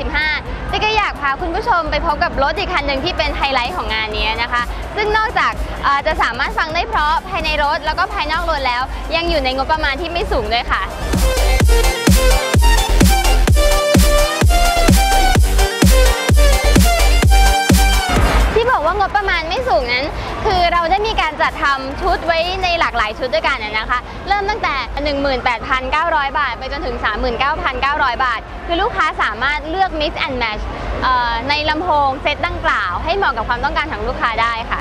2025ที่ก็อยากพาคุณผู้ชมไปพบกับรถอีกคันหนึ่งที่เป็นไฮไลท์ของงานนี้นะคะซึ่งนอกจากจะสามารถฟังได้เพราะภายในรถแล้วก็ภายนอกรถแล้วยังอยู่ในงบประมาณที่ไม่สูงด้วยค่ะที่บอกว่างบประมาณไม่สูงนั้นคือเราได้มีการจัดทำชุดไว้ในหลากหลายชุดด้วยกันนะคะเริ่มตั้งแต่ 18,900 บาทไปจนถึง 39,900 บาทคือลูกค้าสามารถเลือก mix and match ในลำโพงเซตดังกล่าวให้เหมาะกับความต้องการของลูกค้าได้ค่ะ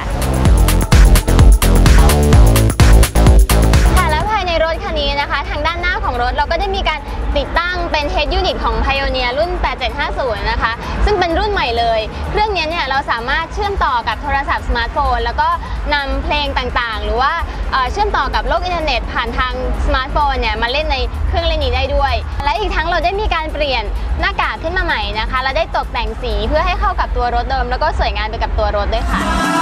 แล้วภายในรถคันนี้นะคะทางด้านหน้าของรถเราก็ได้มีการติดตั้งเป็น Head Unit ของ Pioneer รุ่น 8750 นะคะซึ่งเป็นรุ่นใหม่เลยเครื่องนี้เนี่ยเราสามารถเชื่อมต่อกับโทรศัพท์สมาร์ทโฟนแล้วก็นำเพลงต่างๆหรือว่าเชื่อมต่อกับโลกอินเทอร์เน็ตผ่านทางสมาร์ทโฟนเนี่ยมาเล่นในเครื่องเล่นนี้ได้ด้วยและอีกทั้งเราได้มีการเปลี่ยนหน้ากากขึ้นมาใหม่นะคะและได้ตกแต่งสีเพื่อให้เข้ากับตัวรถเดิมแล้วก็สวยงามไปกับตัวรถด้วยค่ะ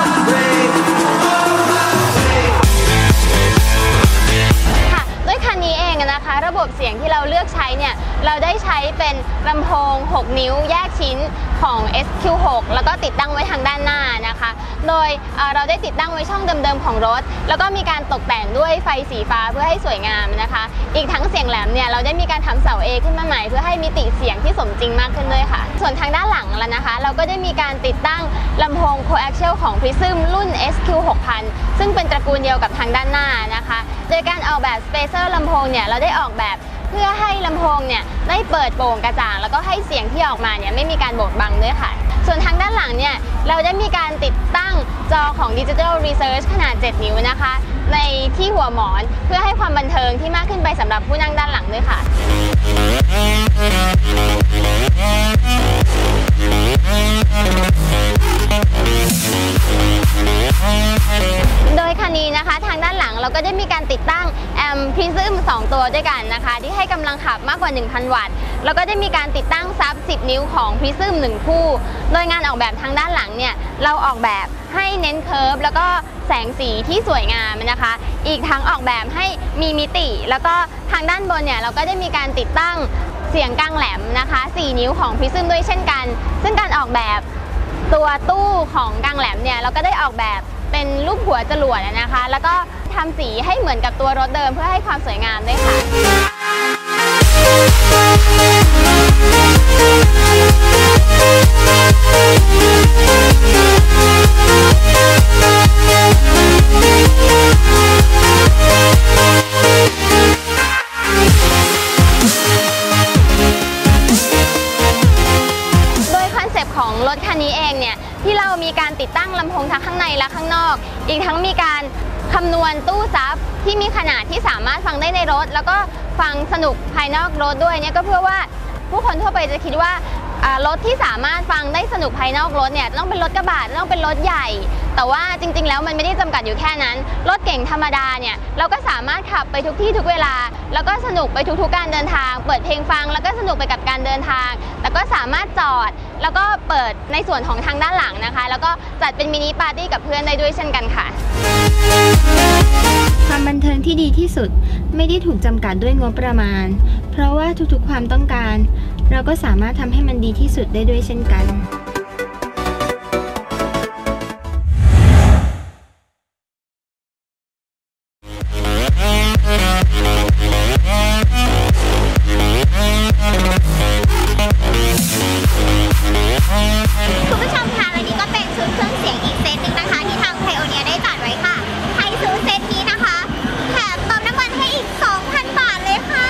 ด้วยคันนี้เองนะคะระบบเสียงที่เราเลือกใช้เนี่ยเราได้ใช้เป็นลำโพง6นิ้วแยกชิ้นของ SQ6 แล้วก็ติดตั้งไว้ทางด้านหน้านะคะโดยเราได้ติดตั้งไว้ช่องเดิมๆของรถแล้วก็มีการตกแต่งด้วยไฟสีฟ้าเพื่อให้สวยงามนะคะอีกทั้งเสียงแหลมเนี่ยเราได้มีการทำเสา A ขึ้นมาใหม่เพื่อให้มิติเสียงที่สมจริงมากขึ้นด้วยค่ะส่วนทางด้านหลังแล้วนะคะเราก็ได้มีการติดตั้งลำโพง Coaxial ของ Prism รุ่น SQ6000 ซึ่งเป็นตระกูลเดียวกับทางด้านหน้านะคะโดยการออกแบบ Spacer ลำโพงเนี่ยเราได้ออกแบบเพื่อให้ลำโพงเนี่ยได้เปิดโปร่งกระจ่างแล้วก็ให้เสียงที่ออกมาเนี่ยไม่มีการบดบังด้วยค่ะส่วนทางด้านหลังเนี่ยเราได้มีการติดตั้งจอของ Digital Research ขนาด 7 นิ้วนะคะในที่หัวหมอนเพื่อให้ความบันเทิงที่มากขึ้นไปสำหรับผู้นั่งด้านหลังด้วยค่ะโดยคันนี้นะคะทางด้านหลังเราก็ได้มีการติดตั้งแอมป์ Prism 2 ตัวด้วยกันนะคะที่ให้กำลังขับมากกว่า 1,000 วัตต์แล้วก็ได้มีการติดตั้งซับ 10 นิ้วของ Prism 1 คู่โดยงานออกแบบทางด้านหลังเนี่ยเราออกแบบให้เน้นเคิร์ฟแล้วก็แสงสีที่สวยงามนะคะอีกทั้งออกแบบให้มีมิติแล้วก็ทางด้านบนเนี่ยเราก็ได้มีการติดตั้งเสียงกลางแหลมนะคะ4 นิ้วของ Prism ด้วยเช่นกันซึ่งการออกแบบตัวตู้ของกลางแหลมเนี่ยเราก็ได้ออกแบบเป็นรูปหัวจรวดนะคะแล้วก็ทำสีให้เหมือนกับตัวรถเดิมเพื่อให้ความสวยงามด้วยค่ะของรถคันนี้เองเนี่ยที่เรามีการติดตั้งลำโพงทั้งข้างในและข้างนอกอีกทั้งมีการคำนวณตู้ซับที่มีขนาดที่สามารถฟังได้ในรถแล้วก็ฟังสนุกภายนอกรถด้วยเนี่ยก็เพื่อว่าผู้คนทั่วไปจะคิดว่ารถที่สามารถฟังได้สนุกภายนอกรถเนี่ยต้องเป็นรถกระบะต้องเป็นรถใหญ่แต่ว่าจริงๆแล้วมันไม่ได้จำกัดอยู่แค่นั้นรถเก๋งธรรมดาเนี่ยเราก็สามารถขับไปทุกที่ทุกเวลาแล้วก็สนุกไปทุกๆการเดินทางเปิดเพลงฟังแล้วก็สนุกไปกับการเดินทางแล้วก็สามารถจอดแล้วก็เปิดในส่วนของทางด้านหลังนะคะแล้วก็จัดเป็นมินิปาร์ตี้กับเพื่อนได้ด้วยเช่นกันค่ะความบันเทิงที่ดีที่สุดไม่ได้ถูกจำกัดด้วยงบประมาณเพราะว่าทุกๆความต้องการเราก็สามารถทำให้มันดีที่สุดได้ด้วยเช่นกันคุณผู้ชมคะและนี่ก็เป็นชุดเครื่องเสียงอีกเซตหนึ่งนะคะที่ทาง Pioneer ได้จัดไว้ค่ะใครซื้อเซตนี้นะคะแถมเติมน้ำมันให้อีก 2,000 บาทเลยค่ะ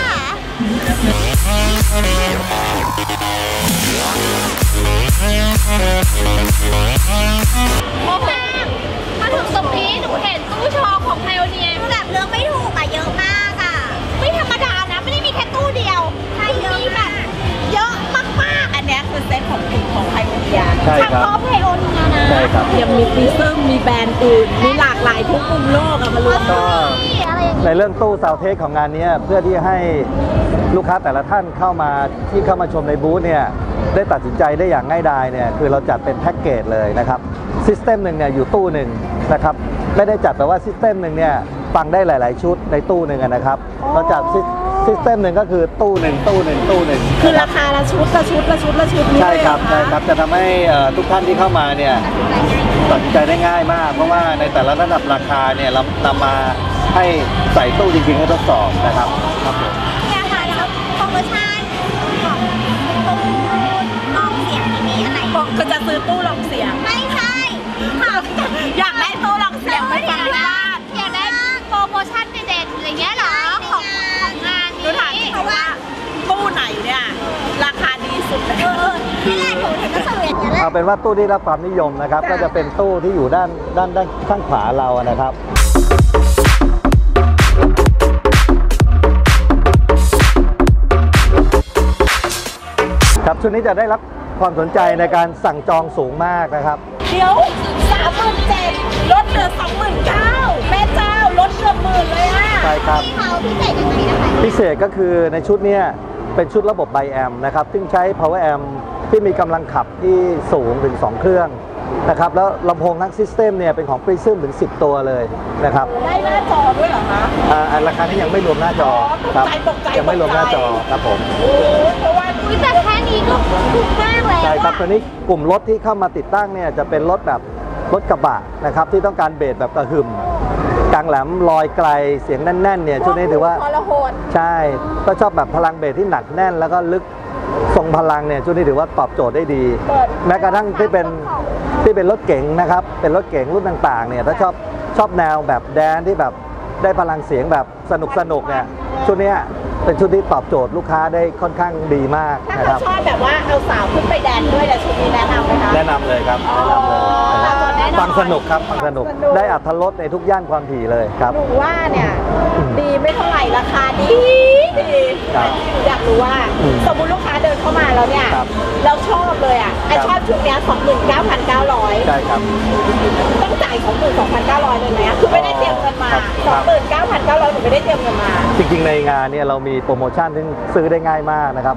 โอ้โหมาถึงตรงนี้หนูเห็นตู้โชว์ของ Pioneer แบบเลือกไม่ถูกอะเยอะมากอะไม่ธรรมดานะไม่ได้มีแค่ตู้เดียวใช่เยอะแบบเยอะมากๆอันนี้คือเซตของกลุ่มของ Pioneer ใช่ครับ Pioneer นะใช่ครับยังมีฟิซึมมีแบรนด์อื่นมีหลากหลายทุกมุมโลกมารวมกันในเรื่องตู้ซาวเทคของงานนี้เพื่อที่ให้ลูกค้าแต่ละท่านเข้ามาชมในบูธเนี่ยได้ตัดสินใจได้อย่างง่ายดายเนี่ยคือเราจัดเป็นแพ็กเกจเลยนะครับซิสเต็มหนึ่งเนี่ยอยู่ตู้หนึ่งนะครับไม่ได้จัดแต่ว่าซิสเต็มหนึ่งเนี่ยฟังได้หลายๆชุดในตู้หนึ่งนะครับเราจัดซิสเต็มหนึ่งก็คือตู้หนึ่งตู้หนึ่งตู้หนึ่งคือราคาละชุดละชุดละชุดละชุดนี้ใช่เลยครับเหอใช่ครับจะทำให้ทุกท่านที่เข้ามาเนี่ยตัดสินใจได้ง่ายมาก เพราะว่าในแต่ละระดับราคาเนี่ยเรานำมาให้ใส่ตู้จริงๆให้ทดสอบนะครับครับผมเนี่ยค่ะแล้วโปรโมชั่นของตู้ลองเสียงที่มีอันไหนบอกคือจะซื้อตู้ลองเสียงไม่ใช่ค่ะอยากได้ตู้ลองเสียงไปฟังที่บ้านอยากได้โปรโมชั่นเด็ดๆอะไรเงี้ยเหรอของงานดูถามจริงว่าตู้ไหนเนี่ยราคาดีสุดเลยนี่แหละหนูถึงจะสื่ออย่างนี้ยแหละเอาเป็นว่าตู้ที่รับความนิยมนะครับ ก็จะเป็นตู้ที่อยู่ด้านข้างขวาเรานะครับ ครับชุดนี้จะได้รับความสนใจในการสั่งจองสูงมากนะครับเดี๋ยว37,000ลดเหลือ29,000แม่เจ้าลดเกือบ10,000เลยอ่ะใช่ครับที่เขาพิเศษยังไงนะคะพิเศษก็คือในชุดเนี้ยเป็นชุดระบบไบแอมนะครับซึ่งใช้ power amp ที่มีกำลังขับที่สูงถึง 2 เครื่องนะครับแล้วลำโพงทั้งซิสเต็มเนี่ยเป็นของ Prism ถึง 10 ตัวเลยนะครับได้หน้าจอด้วยเหรอคะราคานี้ยังไม่รวมหน้าจอครับตกใจยังไม่รวมหน้าจอครับผมโอ้เพราะว่าอุ๊ยแต่แค่นี้ก็ถูกมากแล้วใช่ครับอะตัวนี้กลุ่มรถที่เข้ามาติดตั้งเนี่ยจะเป็นรถแบบรถกระบะนะครับที่ต้องการเบสแบบกระหึ่มกลางแหลมลอยไกลเสียงแน่นๆเนี่ยชุดนี้ถือว่าทรหดใช่ก็ชอบแบบพลังเบสที่หนักแน่น แล้วก็ลึกทรงพลังเนี่ยชุดนี้ถือว่าตอบโจทย์ได้ดี แม้กระทั่งที่เป็นรถเก๋งนะครับเป็นรถเก๋งรุ่นต่างๆเนี่ยถ้าชอบแนวแบบแดนที่แบบได้พลังเสียงแบบสนุกเนี่ยชุดเนี้ยเป็นชุดที่ตอบโจทย์ลูกค้าได้ค่อนข้างดีมากถ้านะคเขารับชอบแบบว่าเอาสาวขึ้นไปแดนด้วยแต่ชุดนี้แนะนำไหมคะแนะนำเลยครับแนะนำเลยนะครับแน่นอนฟังสนุกครับฟังสนุกได้อัธรสในทุกย่านความถี่เลยครับหนูว่าเนี่ยดีไม่เท่าไหร่ราคาดีครับหนูอยากรู้ว่า สมมติลูกค้าเดินเข้ามาแล้วเนี่ยครับเราชอบเลยอ่ะไอครับชอบชุดเนี้ย29,900 ใช่ครับต้องจ่าย22,900เลยไหมอะคือไม่ได้เตรียมเงินมาครับ 29,900หนูไม่ได้เตรียมเงินมาจริงๆในงานเนี่ยเรามีโปรโมชั่นที่ซื้อได้ง่ายมากนะครับ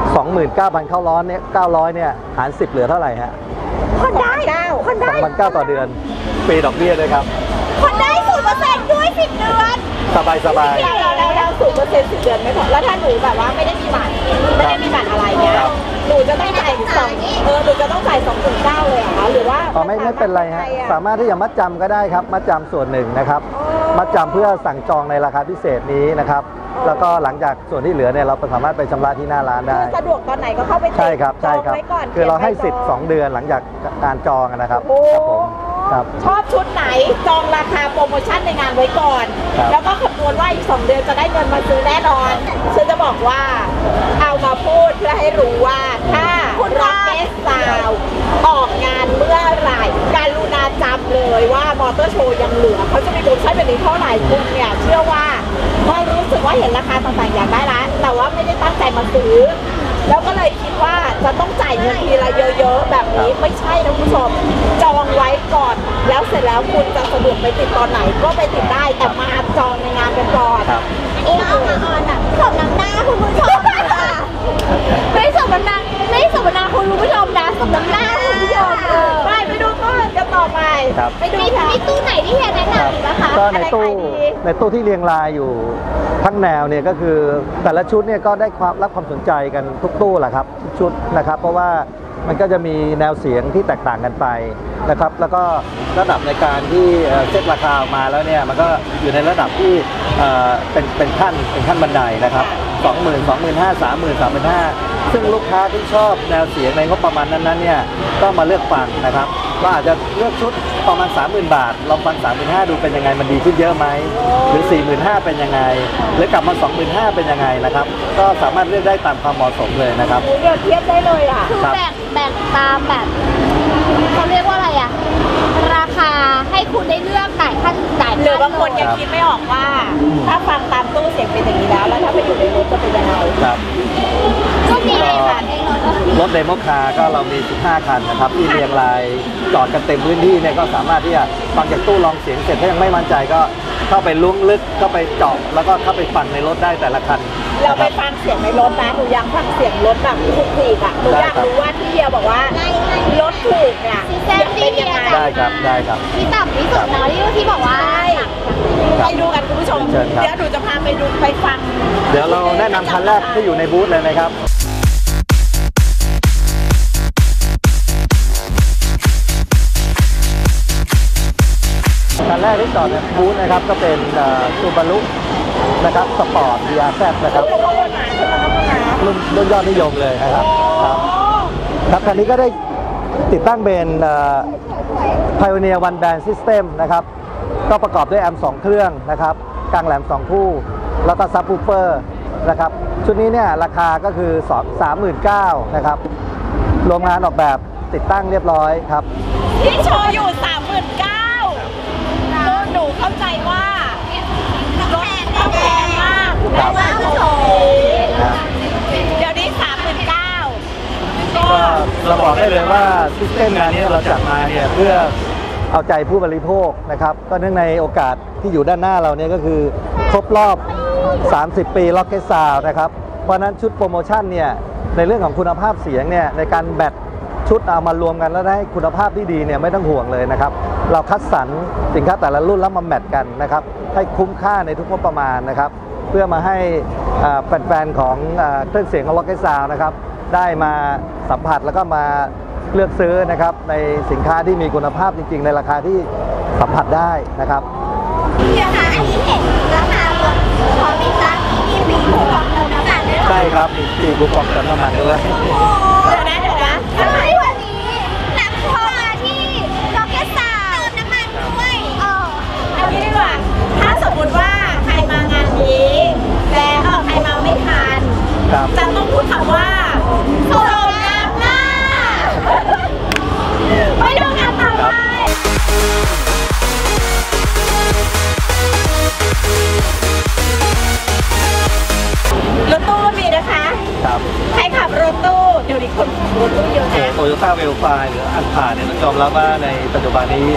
29,000เข้าร้อนเนี่ย900เนี่ยหาร 10 เหลือเท่าไหร่ฮะคนได้คนได้ 2,900ต่อเดือนฟรีดอกเบี้ยด้วยครับคนได้0%ด้วย10 เดือนสบายสบายแล้ว0% 10 เดือนไม่พอแล้วถ้าหนูแบบว่าไม่ได้มีบัตรอะไรเงี้ยครับหนูจะต้องจ่ายหนูจะต้องจ่าย29,000เลยเหรอคะหรือว่าไม่เป็นไรฮะสามารถที่จะมัดจำก็ได้ครับมัดจำส่วนหนึ่งนะครับมัดจำเพื่อสั่งจองในราคาพิเศษนี้นะครับแล้วก็หลังจากส่วนที่เหลือเนี่ยเราสามารถไปชำระที่หน้าร้านได้สะดวกตอนไหนก็เข้าไปใช่ครับใช่ครับจองไว้ก่นคือเราให้สิทธิ์ขียนใบจง 2 เดือนหลังจากการจองนะครับโอ้ครับผมครับชอบชุดไหนจองราคาโปรโมชั่นในงานไว้ก่อนครับแล้วก็คำนวณว่าอีก 2 เดือนจะได้เงินมาซื้อแน่นอนฉันจะบอกว่าเอามาพูดเพื่อให้รู้ว่าถ้าร็อกเกสซาวออกงานเมื่อไหร่การุณาจำเลยว่ามอเตอร์โชว์ยังเหลือเขาจะมีโปรโมชั่นแบบนี้เท่าไหร่คุณเนี่ยเชื่อว่าพอรู้สึกว่าเห็นราคาต่างๆอยากได้ละแต่ว่าไม่ได้ตั้งใจมาซื้อ แล้วก็เลยคิดว่าจะต้องจ่ายเงินทีละเยอะๆแบบนี้ไม่ใช่นะคุณผู้ชมจองไว้ก่อน แล้วเสร็จแล้วคุณจะสะดวกไปติดตอนไหนก็ไปติดได้แต่มาจองในงานกันก่อนครับอันนี้ก็เอามาออนแบบสมน้ำหน้าคุณผู้ชมค่ะไม่สมน้ำหน้าไม่สมน้ำหน้าคุณผู้ชมนะสมน้ำหน้าคุณผู้ชมไปดูตู้อื่นกันต่อไปครับไปดูค่ะมีตู้ไหนที่เฮียแนะนำอีกไหมคะก็ในตู้อะไรขายดีในตู้ที่เรียงรายอยู่ทั้งแนวเนี่ยก็คือแต่ละชุดเนี่ยก็ได้รับความสนใจกันทุกตู้แหละครับทุกชุดนะครับ เพราะว่ามันก็จะมีแนวเสียงที่แตกต่างกันไปนะครับ แล้วก็ระดับในการที่เซตราคาออกมาแล้วเนี่ยมันก็อยู่ในระดับที่เป็นขั้นบันไดนะครับ20,000 25,000 30,000 35,000ซึ่งลูกค้าที่ชอบแนวเสียงในงบประมาณนั้นๆเนี่ยก็มาเลือกฟังนะครับว่าอาจจะเลือกชุดประมาณ 30,000 บาทลองฟัง 35,000 ดูเป็นยังไงมันดีขึ้นเยอะไหมหรือ 45,000 เป็นยังไงหรือกลับมา 25,000 เป็นยังไงนะครับก็สามารถเลือกได้ตามความเหมาะสมเลยนะครับเดี๋ยวเทียบได้เลยอ่ะคือครับแบ่งตามแบบเขาเรียกว่าอะไรอะราคาให้คุณได้เลือกจ่ายขั้นจ่ายหรือบางคนยังคิดไม่ออกว่า ถ้าฟังตามตู้เสียงเป็นอย่างนี้แล้วถ้าไปอยู่ในรถจะเป็นยังไงครับก็มีเลยค่ะในรถรถเดโมคาร์ก็เรามี 15 คันนะครับที่เรียงรายจอดกันเต็มพื้นที่เนี่ยก็สามารถที่จะฟังจากตู้ลองเสียงเสร็จถ้ายังไม่มั่นใจก็เข้าไปล้วงลึกเข้าไปเจาะแล้วก็เข้าไปฟังในรถได้แต่ละคันเรานะคไปรับฟังเสียงในรถนะหนูอยากฟังเสียงรถแบบถูกๆอ่ะหนูอยากรู้ว่าที่เฮียบอกว่ารถถูกเนี่ยแซมที่เฮียได้ครับได้ครับที่ต่ำที่สุดเนาะที่บอกว่าไปดูกันคุณผู้ชมเชิญครับเดี๋ยวหนูจะพาไปดูไปฟังเดี๋ยวเราแนะนำคันแรกที่อยู่ในบูธเลยนะครับคันแรกที่จอดในบูธนะครับก็เป็นซูบารุนะครับสปอร์ต DRZ นะครับรุ่นยอดนิยมเลยนะครับครับคันนี้ก็ได้ติดตั้งเป็น Pioneer One Band System นะครับก็ประกอบด้วยแอมป์2เครื่องนะครับกลางแหลม2คู่แล้วก็ซับวูฟเฟอร์นะครับชุดนี้เนี่ยราคาก็คือ 39,000 นะครับโรงงานออกแบบติดตั้งเรียบร้อยครับที่โชว์อยู่ 39,000หนูเข้าใจว่ารถแพงมากครับว่าโชว์เดี๋ยวนี้ 39,000ก็ก็เราบอกได้เลยว่าซิสเต็มงานนี้เราจัดมาเนี่ยเพื่อเอาใจผู้บริโภคนะครับก็เนื่องในโอกาสที่อยู่ด้านหน้าเราเนี่ยก็คือครบรอบ 30 ปี Rocket Sound นะครับเพราะฉะนั้นชุดโปรโมชั่นเนี่ยในเรื่องของคุณภาพเสียงเนี่ยในการแบตชุดเอามารวมกันแล้วได้คุณภาพที่ดีเนี่ยไม่ต้องห่วงเลยนะครับเราคัดสรรสินค้าแต่ละรุ่นแล้วมาแมทกันนะครับให้คุ้มค่าในทุกงบประมาณนะครับเพื่อมาให้แฟนๆของเครื่องเสียงของ Rocket Sound นะครับได้มาสัมผัสแล้วก็มาเลือกซื้อนะครับในสินค้าที่มีคุณภาพจริงๆในราคาที่สัมผัสได้นะครับเดี๋ยวนะอันนี้เห็นราคารถพอมีจ้างมีปีหกของน้ำตาลด้วยเหรอใช่ครับมีคูปองเติมน้ำมันด้วยเดี๋ยวนะทำไมวันนี้หลังพอมาที่ล็อกเก็ตซาวเติมน้ำมันด้วยอันนี้ดีกว่าถ้าสมมติว่าใครมางานนี้แล้วใครมาไม่ทันครับจะต้องพูดคำว่าโซน้ำหน้าไปดูกันต่อไปรถตู้ก็มีนะคะครับใครขับรถตู้เดี๋ยวนี้คนขับรถตู้เยอะนะโตโยต้าเวลไฟหรืออันพาเนี่ยต้องยอมรับว่าในปัจจุบันนี้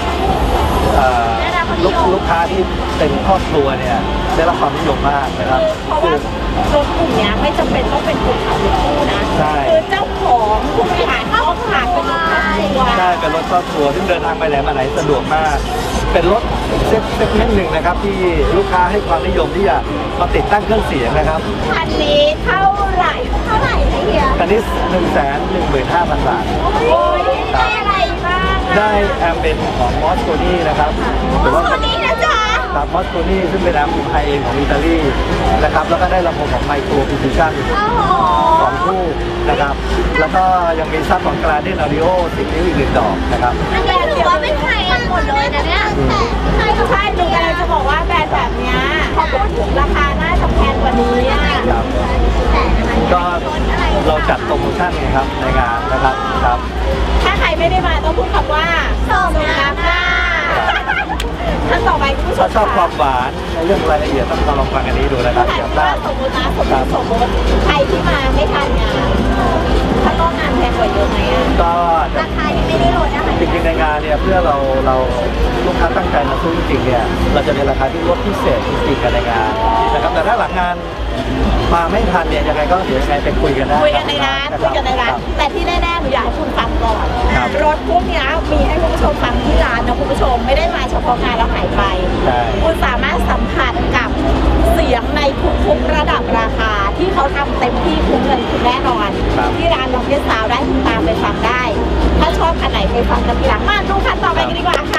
ลูกค้าที่เป็นครอบครัวเนี่ยได้รับความนิยมมากนะครับเพราะว่ารถกลุ่มนี้ไม่จำเป็นต้องเป็นคนขับรถตู้นะใช่คือเจ้าของผู้บริหารเขาขับเป็นรถครอบครัวใช่เป็นรถครอบครัวซึ่งเดินทางไปไหนมาไหนสะดวกมาก เป็นรถเซกเมนต์หนึ่งนะครับที่ลูกค้าให้ความนิยมที่จะมาติดตั้งเครื่องเสียงนะครับคันนี้เท่าไหร่นะเฮียคันนี้ 115,000 บาทโอ้ยได้อะไรบ้างได้แอมเป็นของมอสโกนี่นะครับหรือว่าคนนี้นะจ๊ะครับมอสโกนี่ซึ่งเป็นแอมไฮเอ็นของอิตาลีนะครับแล้วก็ได้ลำโพงของไมโครพิซิชันโอ้โห 2 คู่นะครับแล้วก็ยังมีซับของกราเดนออดิโอ10 นิ้วอีก1 ดอกนะครับอันนี้ถือว่าเป็นไทยหมดเลยนะเนี่ยใช่หนูกำลังจะบอกว่าแบรนด์แบบเนี้ยพอพูดถึงราคาน่าจะแพงกว่านี้อ่ะครับก็เราจัดโปรโมชั่นไงครับในงานนะครับครับถ้าใครไม่ได้มาต้องพูดคำว่าส่งน้ำหน้าท่านต่อไปคุณผู้ชถ้าม ชอบความหวานในเรื่องรายละเอียดต้องมาลองฟังอันนี้ดูนะครับถ้าเดี๋ยวว่าได้สมมติใครที่มาไม่ทันงานถ้าต้องงานแพงกว่าเยอะไหมอ่ะก็จะราคายังไม่ได้ลดนะคะจริงๆในงานเนี่ยเพื่อเราลูกค้าตั้งใจมาซื้อจริงๆเนี่ยเราจะมีราคาที่ลดพิเศษจริงๆกันในงานนะครับแต่ถ้าหลังงานมาไม่ทันเนี่ยยังไงก็เดี๋ยวยังไงไปคุยกันได้คุยกันในร้านะคคุบยกันในร้านครับแต่ที่แน่ๆหนูอยากให้คุณฟังก่อนครับรถพวกเนี้ยมีให้คุณผู้ชมฟังที่ร้านนะคุณผู้ชมไม่ได้มาเฉพาะงานแล้วหายไปใช่คุณสามารถสัมผัสกับเสียงในทุกๆระดับราคาที่เขาทำเต็มที่คุ้มเงินคุณแน่นอน ที่ร้านล็อกเก็ตซาวด์ได้คุณตามไปฟังได้ ถ้าชอบคันไหนไปฟังกันทีหลังมาดูคันต่อไปกันดีกว่าค่ะ